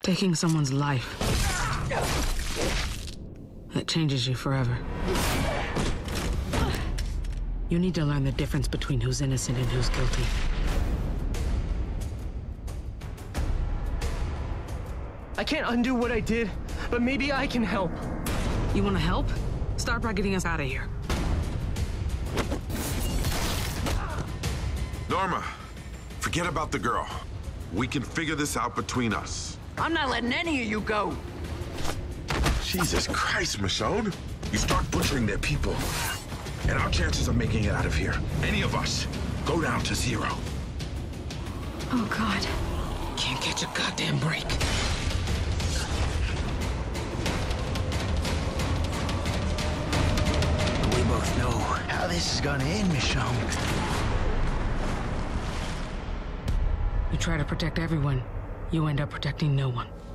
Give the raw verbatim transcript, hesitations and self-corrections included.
Taking someone's life, that changes you forever. You need to learn the difference between who's innocent and who's guilty. I can't undo what I did, but maybe I can help. You want to help? Start by getting us out of here. Norma, forget about the girl. We can figure this out between us. I'm not letting any of you go. Jesus Christ, Michonne. You start butchering their people, and our chances of making it out of here, any of us, go down to zero. Oh, God. Can't catch a goddamn break. We both know how this is gonna end, Michonne. You try to protect everyone, you end up protecting no one.